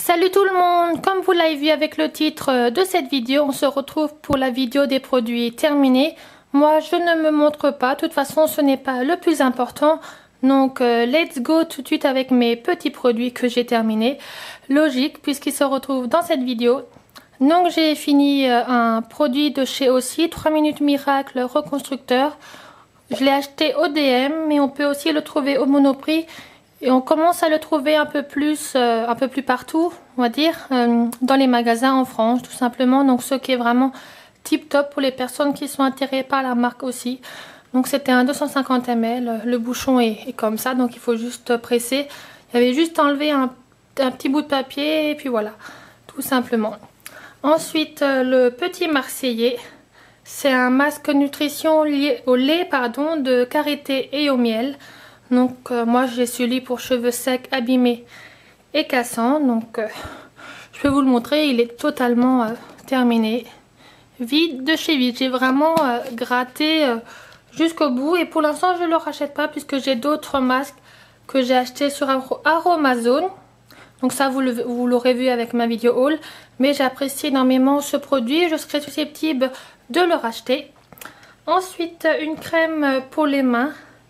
Salut tout le monde, comme vous l'avez vu avec le titre de cette vidéo, on se retrouve pour la vidéo des produits terminés. Moi je ne me montre pas, de toute façon ce n'est pas le plus important. Donc let's go tout de suite avec mes petits produits que j'ai terminés. Logique puisqu'ils se retrouvent dans cette vidéo. Donc j'ai fini un produit de chez Aussi, 3 minutes miracle reconstructeur. Je l'ai acheté au DM mais on peut aussi le trouver au Monoprix. Et on commence à le trouver un peu plus partout, on va dire, dans les magasins en France, tout simplement. Donc ce qui est vraiment tip top pour les personnes qui sont intéressées par la marque Aussi. Donc c'était un 250 ml, le bouchon est comme ça, donc il faut juste presser. Il y avait juste enlevé un petit bout de papier et puis voilà, tout simplement. Ensuite, le petit Marseillais, c'est un masque nutrition lié au lait, de karité et au miel. Donc moi j'ai celui pour cheveux secs, abîmés et cassants. Donc je vais vous le montrer, il est totalement terminé. Vide de chez vide. J'ai vraiment gratté jusqu'au bout. Et pour l'instant je ne le rachète pas puisque j'ai d'autres masques que j'ai achetés sur Aromazone. Donc ça vous l'aurez vu avec ma vidéo haul. Mais j'apprécie énormément ce produit. Je serais susceptible de le racheter. Ensuite une crème pour les mains.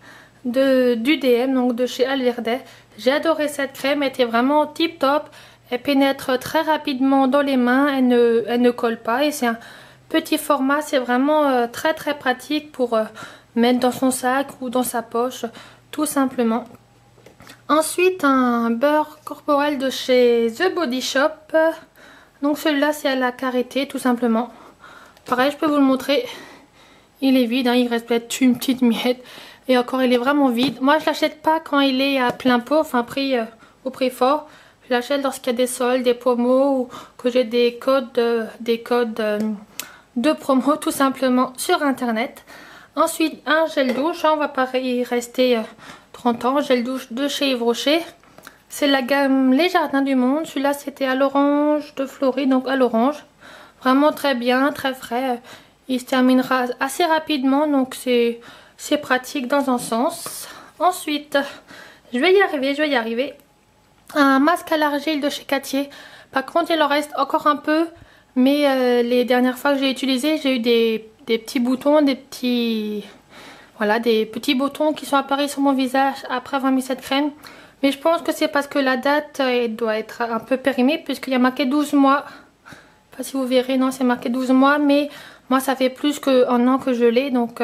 Du DM, donc de chez Alverde. J'ai adoré cette crème, elle était vraiment tip top. Elle pénètre très rapidement dans les mains, elle ne colle pas et c'est un petit format, c'est vraiment très pratique pour mettre dans son sac ou dans sa poche, tout simplement. Ensuite un beurre corporel de chez The Body Shop. Donc celui-là c'est à la karité, tout simplement. Pareil, je peux vous le montrer. Il est vide, hein, il reste peut-être une petite miette. Et encore il est vraiment vide. Moi je l'achète pas quand il est à plein pot, enfin au prix fort. Je l'achète lorsqu'il y a des soldes, des promos ou que j'ai des codes de promo tout simplement sur internet. Ensuite un gel douche, on va pas y rester 30 ans. Gel douche de chez Yves Rocher. C'est la gamme Les Jardins du Monde. Celui-là c'était à l'orange de Floride, donc à l'orange. Vraiment très bien, très frais. Il se terminera assez rapidement, donc c'est pratique dans un sens. Ensuite, je vais y arriver. Un masque à l'argile de chez Cartier. Par contre, il en reste encore un peu. Mais les dernières fois que j'ai utilisé, j'ai eu des petits boutons, des petits boutons qui sont apparus sur mon visage après avoir mis cette crème. Mais je pense que c'est parce que la date doit être un peu périmée puisqu'il y a marqué 12 mois. Je sais pas si vous verrez, non, c'est marqué 12 mois. Mais moi, ça fait plus qu'un an que je l'ai. Donc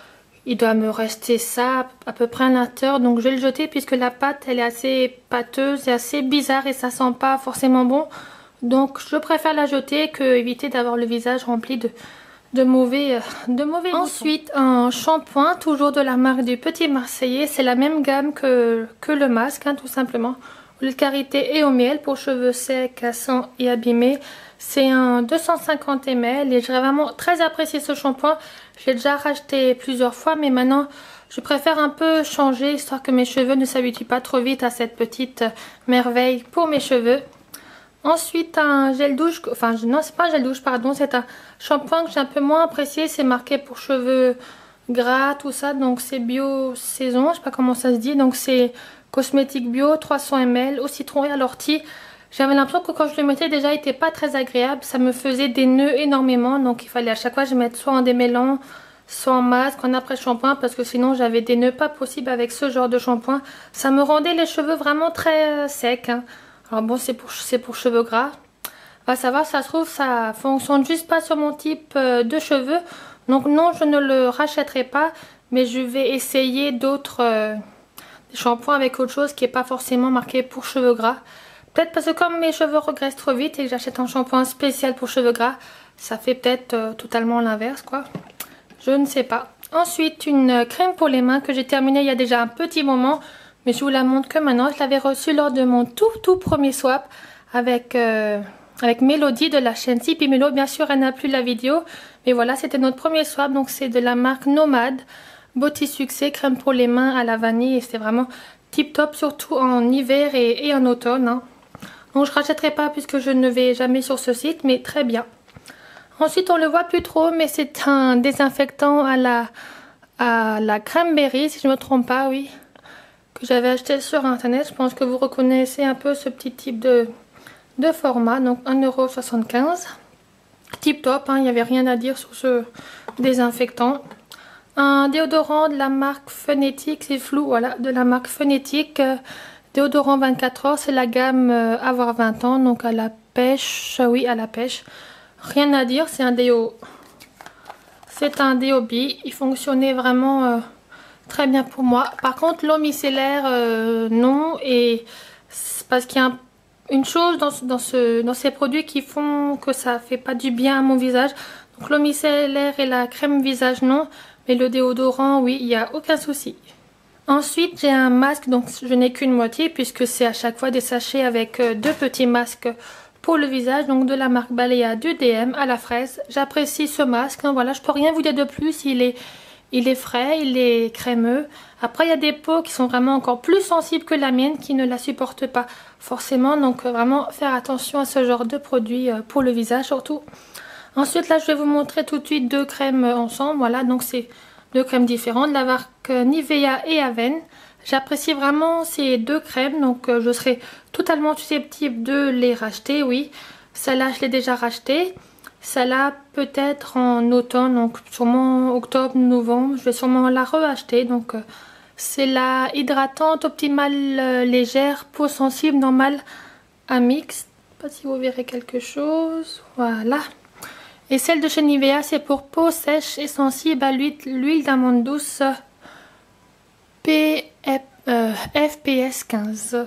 il doit me rester ça à peu près à l'intérieur, donc je vais le jeter puisque la pâte elle est assez pâteuse et assez bizarre et ça sent pas forcément bon. Donc je préfère la jeter que éviter d'avoir le visage rempli de mauvais Ensuite un shampoing, toujours de la marque du Petit Marseillais, c'est la même gamme que le masque, hein, tout simplement. Au lait de karité et au miel pour cheveux secs, cassants et abîmés. C'est un 250 ml et j'ai vraiment très apprécié ce shampoing. Je l'ai déjà racheté plusieurs fois mais maintenant je préfère un peu changer histoire que mes cheveux ne s'habituent pas trop vite à cette petite merveille pour mes cheveux. Ensuite un gel douche, enfin non c'est pas un gel douche pardon, c'est un shampoing que j'ai un peu moins apprécié. C'est marqué pour cheveux gras tout ça, donc c'est bio saison, je sais pas comment ça se dit. Donc c'est cosmétique bio, 300 ml au citron et à l'ortie. J'avais l'impression que quand je le mettais déjà il n'était pas très agréable, ça me faisait des nœuds énormément, donc il fallait à chaque fois que je mette soit en démêlant, soit en masque, en après shampoing, parce que sinon j'avais des nœuds pas possibles avec ce genre de shampoing. Ça me rendait les cheveux vraiment très secs, hein. Alors bon, c'est pour cheveux gras. Va savoir, ça se trouve ça fonctionne juste pas sur mon type de cheveux, donc non je ne le rachèterai pas, mais je vais essayer d'autres shampoings avec autre chose qui n'est pas forcément marqué pour cheveux gras. Peut-être parce que comme mes cheveux regressent trop vite et que j'achète un shampoing spécial pour cheveux gras, ça fait peut-être totalement l'inverse quoi. Je ne sais pas. Ensuite une crème pour les mains que j'ai terminée il y a déjà un petit moment. Mais je vous la montre que maintenant. Je l'avais reçue lors de mon tout premier swap avec Mélodie de la chaîne Sipi Mélo. Bien sûr elle n'a plus la vidéo. Mais voilà, c'était notre premier swap. Donc c'est de la marque Nomade. Beauty Succès, crème pour les mains à la vanille. Et c'est vraiment tip top, surtout en hiver et en automne, hein. Donc je ne rachèterai pas puisque je ne vais jamais sur ce site, mais très bien. Ensuite on le voit plus trop, mais c'est un désinfectant à la cranberry, si je ne me trompe pas, oui. Que j'avais acheté sur internet. Je pense que vous reconnaissez un peu ce petit type de de format, donc 1,75 €. Tip top, hein, il n'y avait rien à dire sur ce désinfectant. Un déodorant de la marque Phonétique, c'est flou, voilà, de la marque Phonétique. Déodorant 24 heures, c'est la gamme Avoir 20 ans, donc à la pêche, oui, à la pêche. Rien à dire, c'est un déo. C'est un déo bi, il fonctionnait vraiment très bien pour moi. Par contre, l'eau micellaire, non, et parce qu'il y a une chose dans ces produits qui font que ça fait pas du bien à mon visage. Donc l'eau micellaire et la crème visage, non. Mais le déodorant, oui, il n'y a aucun souci. Ensuite, j'ai un masque, donc je n'ai qu'une moitié puisque c'est à chaque fois des sachets avec deux petits masques pour le visage. Donc de la marque Balea du DM à la fraise. J'apprécie ce masque, hein, voilà, je peux rien vous dire de plus. Il est frais, il est crémeux. Après, il y a des peaux qui sont vraiment encore plus sensibles que la mienne, qui ne la supportent pas forcément. Donc vraiment faire attention à ce genre de produit pour le visage surtout. Ensuite, là, je vais vous montrer tout de suite deux crèmes ensemble. Voilà, donc c'est deux crèmes différentes, de la marque Nivea et Aven. J'apprécie vraiment ces deux crèmes, donc je serai totalement susceptible de les racheter, oui. Celle-là, je l'ai déjà rachetée. Celle-là, peut-être en automne, donc sûrement octobre, novembre, je vais sûrement la reacheter. Donc, c'est la hydratante optimale légère, peau sensible, normale à mixte. Je ne sais pas si vous verrez quelque chose. Voilà. Et celle de chez Nivea, c'est pour peau sèche et sensible à l'huile d'amande douce FPS 15.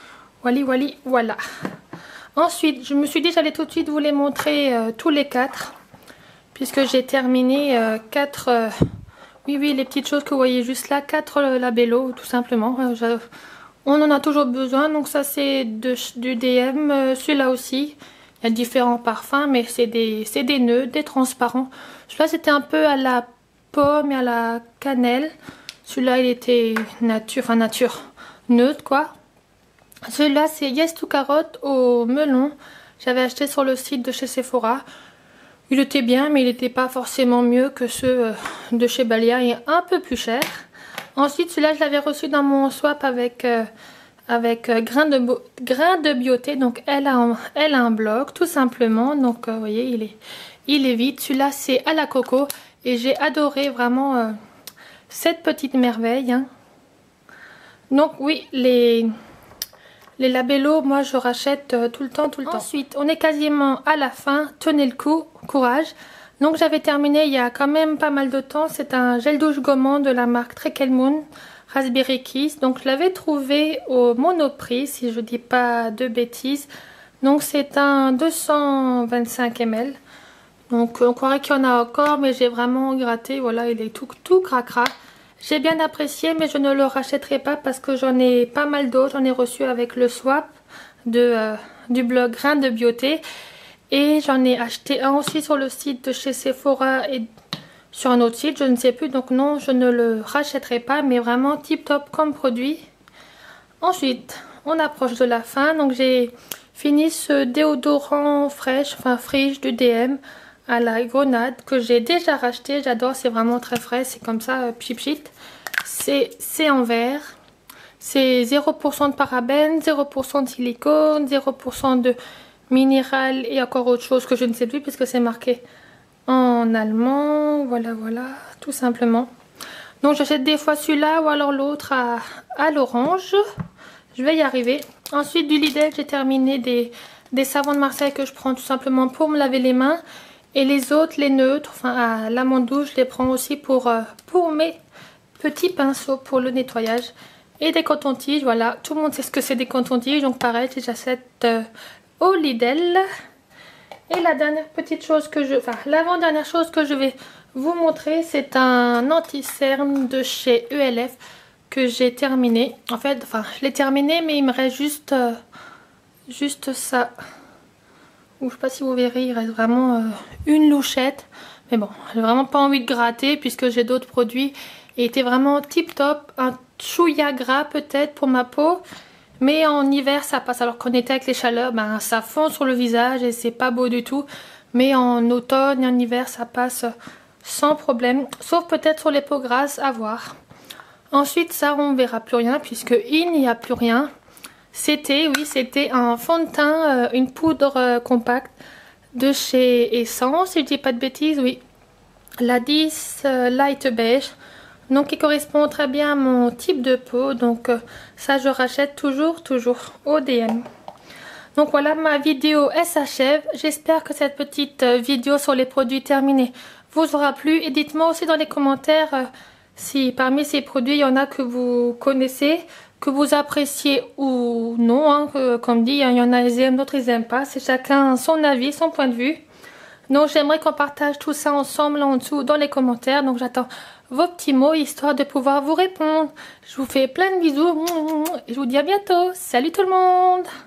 Voilà. Ensuite, je me suis dit j'allais tout de suite vous les montrer tous les quatre. Puisque j'ai terminé 4... oui, les petites choses que vous voyez juste là. 4 labellos, tout simplement. On en a toujours besoin. Donc ça, c'est du DM. Celui-là aussi. Il y a différents parfums, mais c'est des nœuds, des transparents. Celui-là, c'était un peu à la pomme et à la cannelle. Celui-là, il était nature, neutre, quoi. Celui-là, c'est Yes to Carotte au melon. J'avais acheté sur le site de chez Sephora. Il était bien, mais il n'était pas forcément mieux que ceux de chez Balea. Il est un peu plus cher. Ensuite, celui-là, je l'avais reçu dans mon swap avec grain de beauté. Donc elle a un bloc tout simplement. Donc vous voyez, il est vide. Celui-là, c'est à la coco et j'ai adoré vraiment cette petite merveille, hein. Donc oui, les labellos, moi je rachète tout le temps. Ensuite, on est quasiment à la fin. Tenez le coup, courage. Donc j'avais terminé il y a quand même pas mal de temps. C'est un gel douche gommant de la marque Treacle Moon Raspberry Kiss. Donc je l'avais trouvé au Monoprix, si je dis pas de bêtises. Donc c'est un 225 ml. Donc on croirait qu'il y en a encore, mais j'ai vraiment gratté. Voilà, il est tout cracra. J'ai bien apprécié, mais je ne le rachèterai pas parce que j'en ai pas mal d'autres. J'en ai reçu avec le swap du blog Grain de Beauté. Et j'en ai acheté un aussi sur le site de chez Sephora et sur un autre site, je ne sais plus. Donc non, je ne le rachèterai pas, mais vraiment tip top comme produit. Ensuite, on approche de la fin. Donc j'ai fini ce déodorant friche du DM à la grenade que j'ai déjà racheté. J'adore, c'est vraiment très frais, c'est comme ça, pchit. C'est en verre. C'est 0% de parabènes, 0% de silicone, 0% de minéral et encore autre chose que je ne sais plus puisque c'est marqué en allemand. Voilà, tout simplement. Donc j'achète des fois celui-là ou alors l'autre à l'orange. Je vais y arriver. Ensuite du Lidl, j'ai terminé des savons de Marseille que je prends tout simplement pour me laver les mains. Et les autres, les neutres, enfin à l'amande douce, je les prends aussi pour mes petits pinceaux pour le nettoyage. Et des cotons-tiges, voilà. Tout le monde sait ce que c'est des cotons-tiges, donc pareil, j'achète au Lidl. Et la dernière petite chose l'avant-dernière chose que je vais vous montrer, c'est un anti-cerne de chez ELF que j'ai terminé. En fait, je l'ai terminé, mais il me reste juste ça. Ou je sais pas si vous verrez, il reste vraiment une louchette. Mais bon, j'ai vraiment pas envie de gratter puisque j'ai d'autres produits. Et il était vraiment tip top. Un chouïa gras peut-être pour ma peau. Mais en hiver ça passe. Alors qu'en été avec les chaleurs, ça fond sur le visage et c'est pas beau du tout. Mais en automne et en hiver ça passe sans problème. Sauf peut-être sur les peaux grasses, à voir. Ensuite ça on verra plus rien puisque il n'y a plus rien. C'était, oui, c'était un fond de teint, une poudre compacte de chez Essence, si je dis pas de bêtises, oui. La 10 Light Beige, donc qui correspond très bien à mon type de peau, donc ça je rachète toujours au DM. Donc voilà, ma vidéo elle s'achève. J'espère que cette petite vidéo sur les produits terminés vous aura plu. Et dites-moi aussi dans les commentaires si parmi ces produits il y en a que vous connaissez, que vous appréciez ou non. Hein, comme dit, il y en a ils aiment, d'autres ils aiment pas. C'est chacun son avis, son point de vue. Donc j'aimerais qu'on partage tout ça ensemble en dessous dans les commentaires. Donc j'attends vos petits mots histoire de pouvoir vous répondre. Je vous fais plein de bisous et je vous dis à bientôt. Salut tout le monde!